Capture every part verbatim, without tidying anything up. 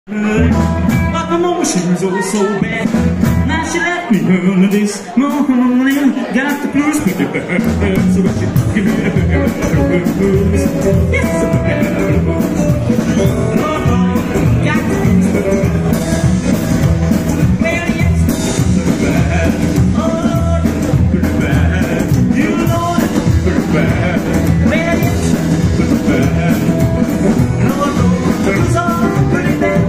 But my mama, she was oh so bad. Now she left me early this morning. Got the blues, so I should give me the blues. Yes, got the blues. Well, yes, oh Lord, pretty bad. You know it, pretty bad. Well, yes, pretty bad. No, no, it's all pretty bad.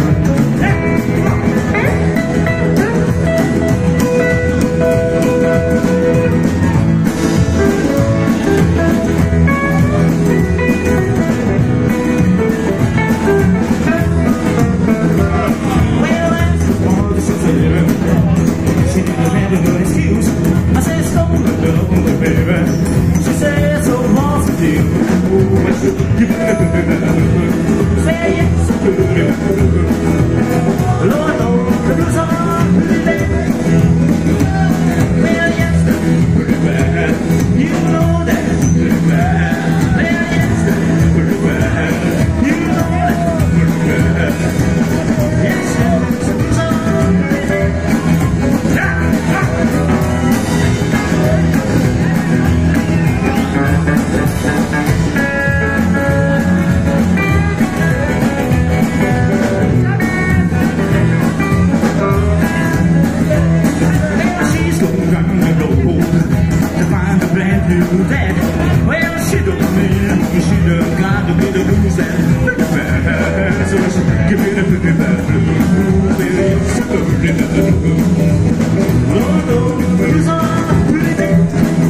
Well, she don't mean she done got to be the blues and pretty bad. So she give me the pretty bad blues, baby, it's so pretty bad blues. Lord, oh, blues are pretty bad.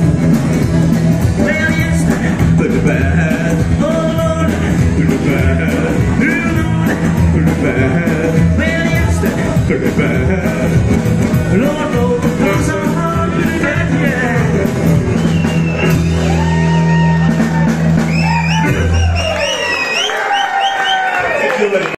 Well, yes, pretty bad. Oh, Lord, pretty bad. You know, pretty bad. Well, yes, pretty bad. Lord,